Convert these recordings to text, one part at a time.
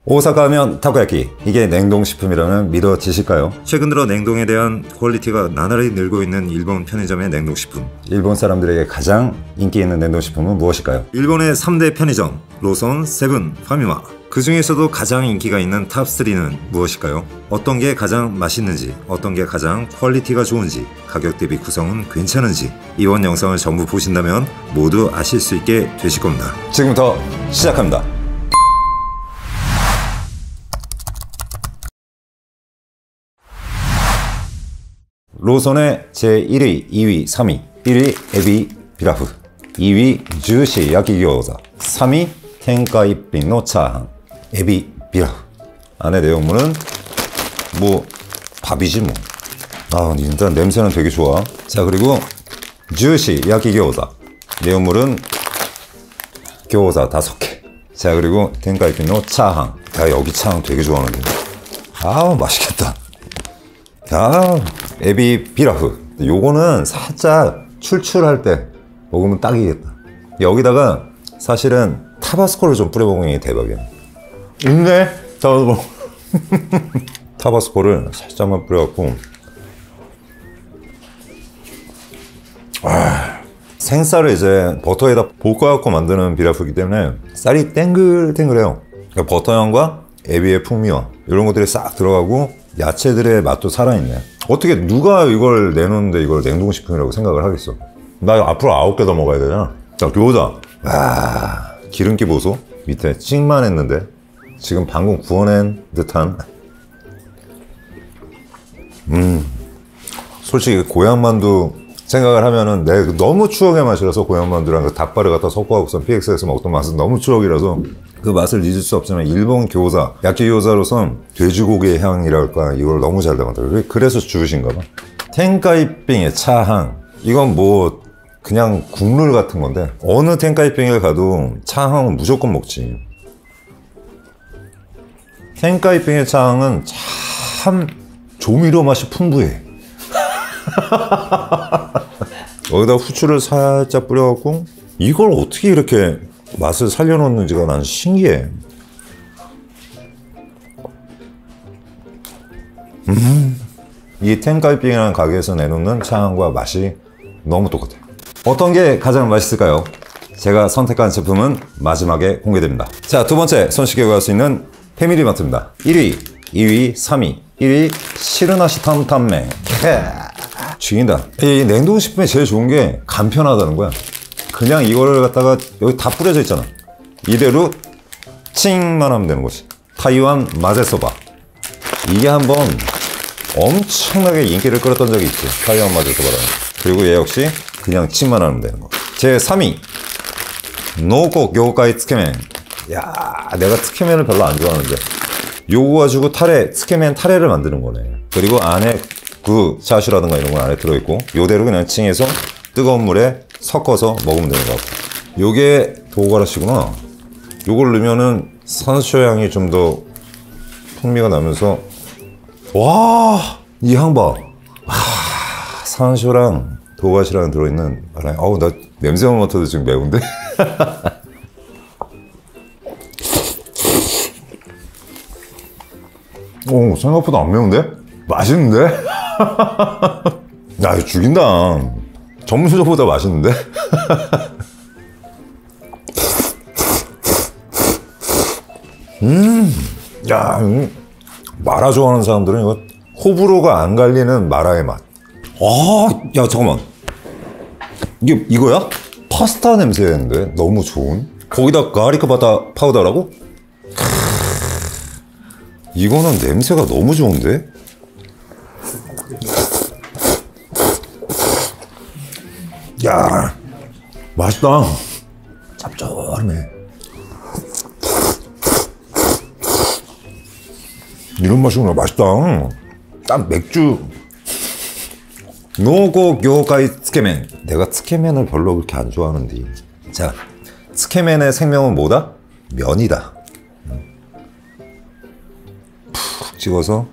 오사카 하면 타코야키, 이게 냉동식품이라면 믿어지실까요? 최근 들어 냉동에 대한 퀄리티가 나날이 늘고 있는 일본 편의점의 냉동식품. 일본 사람들에게 가장 인기 있는 냉동식품은 무엇일까요? 일본의 3대 편의점, 로손, 세븐, 파미마. 그 중에서도 가장 인기가 있는 탑3는 무엇일까요? 어떤 게 가장 맛있는지, 어떤 게 가장 퀄리티가 좋은지, 가격 대비 구성은 괜찮은지 이번 영상을 전부 보신다면 모두 아실 수 있게 되실 겁니다. 지금부터 시작합니다. 로손의 제1위, 2위, 3위. 1위 에비 피라프, 2위 주시 야키餃子, 3위 텐카이핀의 차항, 에비 피라프. 안에 내용물은 뭐 밥이지 뭐. 아, 일단 냄새는 되게 좋아. 자, 그리고 주시 야키餃子, 내용물은餃子 5개. 자, 그리고 텐카이핀의 차항. 야, 여기 차항 되게 좋아하는데. 아, 맛있겠다. 아, 에비 피라프. 요거는 살짝 출출할 때 먹으면 딱이겠다. 여기다가 사실은 타바스코를 좀 뿌려먹는 게 대박이야. 있네? 타바스코. 타바스코를 살짝만 뿌려갖고. 생쌀을 이제 버터에다 볶아갖고 만드는 비라프이기 때문에 쌀이 땡글땡글해요. 그러니까 버터향과 에비의 풍미와 이런 것들이 싹 들어가고 야채들의 맛도 살아있네. 어떻게 누가 이걸 내놓는데 이걸 냉동식품이라고 생각을 하겠어. 나 앞으로 9개 더 먹어야 되잖아. 자,餃子. 와, 기름기 보소. 밑에 찍만 했는데 지금 방금 구워낸 듯한. 솔직히 고향만두 생각을 하면은 내 너무 추억의 맛이라서 고향만두랑 그 닭발을 갖다 섞어갖고선 PX에서 먹던 맛은 너무 추억이라서 그 맛을 잊을 수 없지만 일본餃子, 야키餃子로선 돼지고기의 향이랄까 이걸 너무 잘 담았더라고요. 그래서 주우신가 봐. 텐카이빙의 차항. 이건 뭐 그냥 국물 같은 건데 어느 텐카이빙에 가도 차항은 무조건 먹지. 텐카이빙의 차항은 참 조미료 맛이 풍부해. 여기다 후추를 살짝 뿌려갖고 이걸 어떻게 이렇게 맛을 살려놓는지가 난 신기해. 이 텐카이빙이라는 가게에서 내놓는 차항과 맛이 너무 똑같아요. 어떤 게 가장 맛있을까요? 제가 선택한 제품은 마지막에 공개됩니다. 자, 두 번째 손쉽게 구할 수 있는 패밀리마트입니다. 1위, 2위, 3위. 1위 시르나시 탐탐메. 죽인다. 이 냉동식품이 제일 좋은 게 간편하다는 거야. 그냥 이거를 갖다가 여기 다 뿌려져 있잖아. 이대로 칭만 하면 되는 거지. 타이완 마제소바. 이게 한번 엄청나게 인기를 끌었던 적이 있지. 타이완 마제소바라는. 그리고 얘 역시 그냥 칭만 하면 되는 거. 제 3위 노코 교가이 츠케멘. 야, 내가 츠케멘을 별로 안 좋아하는데 요거 가지고 츠케멘 타레를 만드는 거네. 그리고 안에 그 샤슈라든가 이런 건 안에 들어있고 요대로 그냥 칭해서 뜨거운 물에 섞어서 먹으면 되는 거 같고. 요게 도가라시구나. 요걸 넣으면은 산쇼 향이 좀 더 풍미가 나면서, 와, 이 향 봐. 와, 산쇼랑 도가시랑 들어있는 바람에, 어우, 나 냄새만 맡아도 지금 매운데? 오, 생각보다 안 매운데? 맛있는데? 야, 이거 죽인다. 전문수저보다 맛있는데? 야, 마라 좋아하는 사람들은 이거 호불호가 안 갈리는 마라의 맛. 아, 야, 잠깐만. 이거야? 파스타 냄새인데? 너무 좋은? 거기다 가리크 바타 파우더라고? 이거는 냄새가 너무 좋은데? 야, 맛있다. 짭조름해. 이런 맛이구나. 맛있다. 딱 맥주. 노고 교가이 츠케멘. 내가 츠케멘을 별로 그렇게 안 좋아하는데. 자, 츠케멘의 생명은 뭐다? 면이다. 푹 찍어서.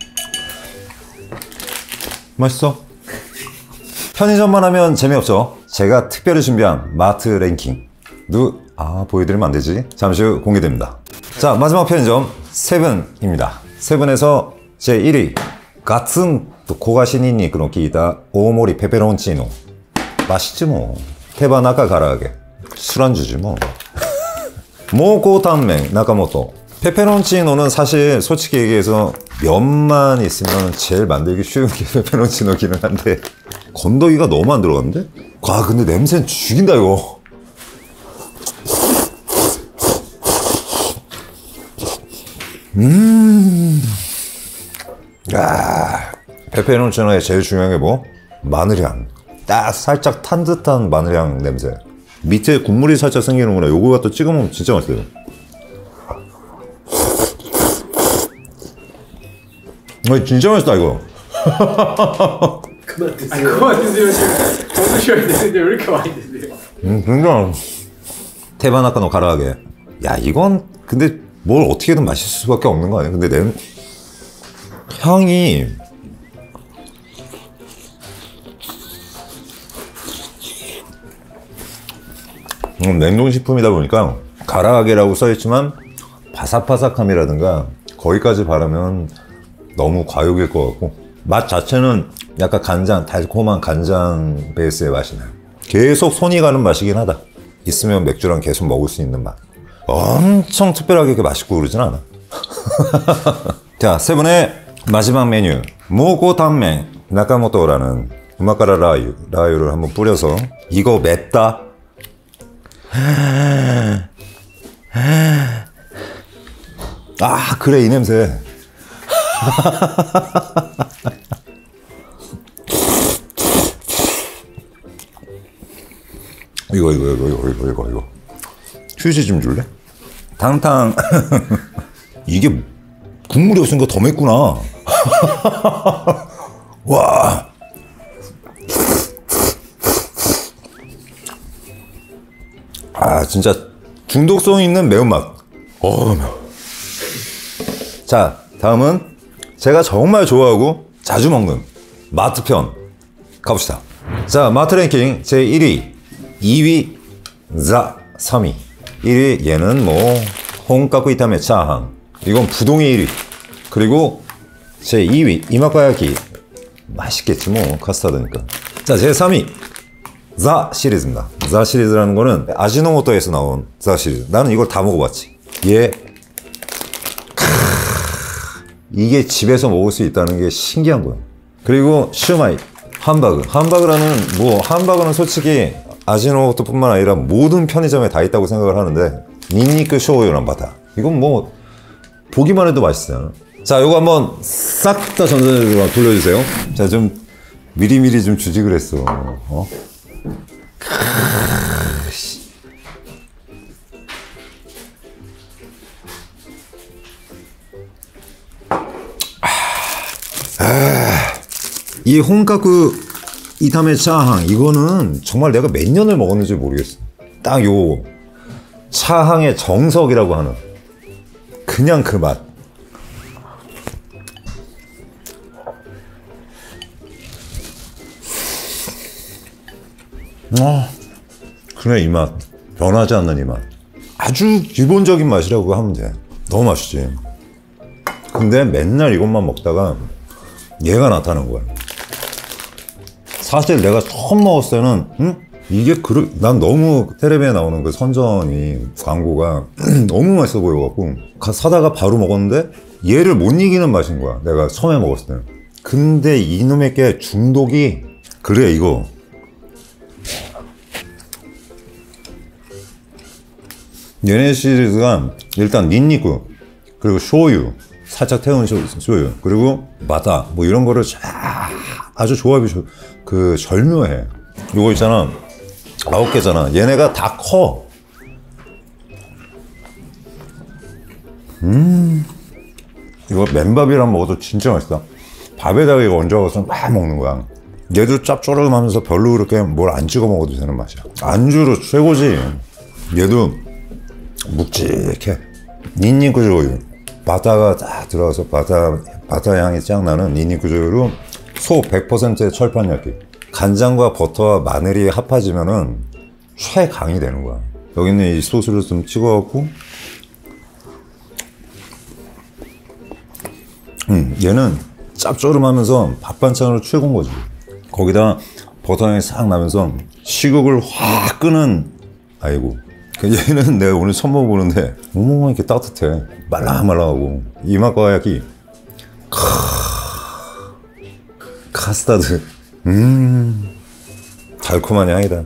맛있어. 편의점만 하면 재미없죠. 제가 특별히 준비한 마트 랭킹 보여드리면 안 되지? 잠시 후 공개됩니다. 자, 마지막 편의점 세븐입니다. 세븐에서 제 1위 같은 고가시니니 그런 기다 오모리 페페론치노 맛있지 뭐. 테바나카 가라아게 술안주지 뭐. 모고탄멘 나카모토. 페페론치노는 사실 솔직히 얘기해서 면만 있으면 제일 만들기 쉬운 게 페페론치노기는 한데 건더기가 너무 안 들어갔는데? 근데 냄새는 죽인다 이거. 페페론치노의 제일 중요한 게 뭐? 마늘향. 딱 살짝 탄 듯한 마늘향 냄새. 밑에 국물이 살짝 생기는구나. 요거 갖다 찍어 먹으면 진짜 맛있어요. 진짜 맛있다 이거. 그만 드세요. 그만 드세요. 지금 먹으셔야 되는데 왜 이렇게 많이 드세요? 진짜. 테바나카노 가라아게. 야, 이건 근데 뭘 어떻게든 맛있을 수밖에 없는 거 아니야? 근데 향이 냉동식품이다 보니까 가라아게라고 써있지만 바삭바삭함이라든가 거기까지 바르면 너무 과욕일 것 같고, 맛 자체는 약간 간장, 달콤한 간장 베이스의 맛이 나요. 계속 손이 가는 맛이긴 하다. 있으면 맥주랑 계속 먹을 수 있는 맛. 엄청 특별하게 그렇게 맛있고 그러진 않아. 자, 세븐의 마지막 메뉴 모고탄멘 나카모토라는 우마카라 라유를 한번 뿌려서, 이거 맵다. 그래, 이 냄새. 이거 휴지 좀 줄래? 탕탕. 이게 국물이 없으니까 더 맵구나. 와. 진짜 중독성 있는 매운맛. 매워. 자, 다음은 제가 정말 좋아하고 자주 먹는 마트편 가봅시다. 자, 마트 랭킹 제 1위, 2위 자, 3위. 1위 얘는 뭐 혼카쿠 이타메 차항, 이건 부동의 1위. 그리고 제 2위 이마카야키, 맛있겠지 뭐 카스타드니까. 자, 제 3위 자 시리즈입니다. 자 시리즈라는 거는 아지노모토에서 나온 자 시리즈. 나는 이걸 다 먹어봤지. 이게 집에서 먹을 수 있다는 게 신기한 거야. 그리고 슈마이, 함바그는 솔직히 아지노모토뿐만 아니라 모든 편의점에 다 있다고 생각을 하는데, 닌니크 쇼우유랑 바타, 이건 뭐 보기만 해도 맛있어요. 자, 요거 한번 싹 다 전자레인지로 돌려주세요. 자, 좀 미리미리 좀 주지 그랬어. 이 혼카쿠 이타메 차항, 이거는 정말 내가 몇 년을 먹었는지 모르겠어. 딱 요 차항의 정석이라고 하는 그냥 그 맛. 그래, 이 맛. 변하지 않는 이 맛. 아주 기본적인 맛이라고 하면 돼. 너무 맛있지. 근데 맨날 이것만 먹다가 얘가 나타난 거야. 사실 내가 처음 먹었을 때는 난 너무 텔레비에 나오는 그 선전이 광고가 너무 맛있어 보여갖고 사다가 바로 먹었는데 얘를 못 이기는 맛인 거야, 내가 처음에 먹었을 때는. 근데 이놈의 게 중독이, 그래 이거 얘네 시리즈가 일단 닌니쿠, 그리고 쇼유, 살짝 태운 쇼유, 그리고 바타, 뭐 이런 거를 아주 조합이 절묘해. 요거 있잖아, 9개잖아. 얘네가 다 커. 이거 맨밥이랑 먹어도 진짜 맛있다. 밥에다가 이거 얹어서 막 먹는 거야. 얘도 짭조름하면서 별로 그렇게 뭘 안 찍어 먹어도 되는 맛이야. 안주로 최고지. 얘도 묵직해. 닌니쿠 조유, 바타가 딱 들어가서 바타 향이 쫙 나는 닌니쿠 조유로 소 100%의 철판焼き. 간장과 버터와 마늘이 합해지면은 최강이 되는 거야. 여기 있는 이 소스를 좀 찍어갖고 얘는 짭조름하면서 밥 반찬으로 최고인 거지. 거기다 버터향이 싹 나면서 식욕을 확 끄는. 아이고, 얘는 내가 오늘 처음 먹어보는데 어머 이렇게 따뜻해. 말랑말랑하고 이 맛과 약이 카스타드 달콤한 향이다.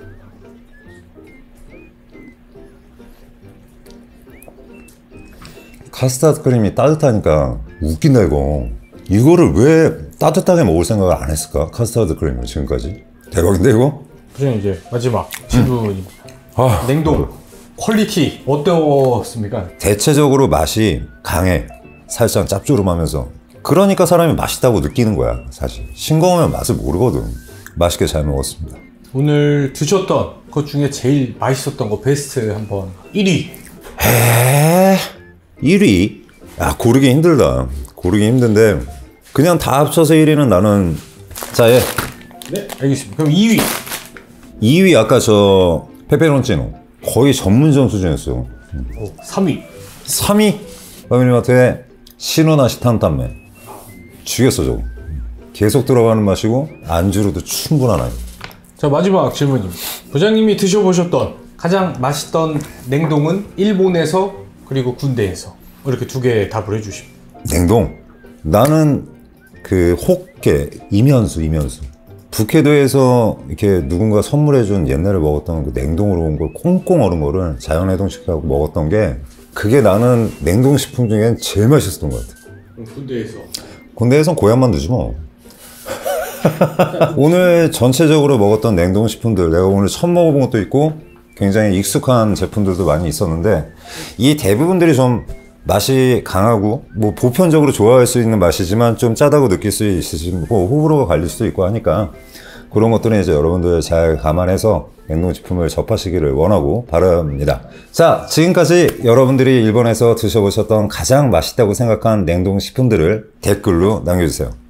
카스타드 크림이 따뜻하니까 웃긴다 이거. 이거를 왜 따뜻하게 먹을 생각을 안 했을까? 카스타드 크림을 지금까지. 대박인데 이거? 부장님 이제 마지막 질문. 냉동 퀄리티 어떠습니까? 대체적으로 맛이 강해. 살짝 짭조름하면서. 그러니까 사람이 맛있다고 느끼는 거야. 사실 싱거우면 맛을 모르거든. 맛있게 잘 먹었습니다. 오늘 드셨던 것 중에 제일 맛있었던 거 베스트 한번 1위. 1위? 야, 고르기 힘들다. 고르기 힘든데 그냥 다 합쳐서 1위는 나는 자, 얘. 네, 알겠습니다. 그럼 2위. 2위 아까 저 페페론치노 거의 전문점 수준이었어요. 3위. 3위 파미리마트의 시노나시 탄탄면 죽였어 저거. 계속 들어가는 맛이고 안주로도 충분한 아이. 자, 마지막 질문입니다. 부장님이 드셔보셨던 가장 맛있던 냉동은 일본에서 그리고 군대에서 이렇게 두 개 답을 해주십니다. 냉동. 나는 그 호깨 이면수. 북해도에서 이렇게 누군가 선물해준 옛날에 먹었던 그 냉동으로 온 걸 콩콩 얼은 거를 자연해동시켜서 먹었던 게 그게 나는 냉동식품 중엔 제일 맛있었던 것 같아. 그럼 군대에서? 군대에선 고향만두지 뭐. 오늘 전체적으로 먹었던 냉동식품들 내가 오늘 처음 먹어본 것도 있고 굉장히 익숙한 제품들도 많이 있었는데 이 대부분들이 좀 맛이 강하고 뭐 보편적으로 좋아할 수 있는 맛이지만 좀 짜다고 느낄 수 있으시고 호불호가 갈릴 수도 있고 하니까 그런 것들은 이제 여러분들 잘 감안해서 냉동식품을 접하시기를 원하고 바랍니다. 자, 지금까지 여러분들이 일본에서 드셔보셨던 가장 맛있다고 생각한 냉동식품들을 댓글로 남겨주세요.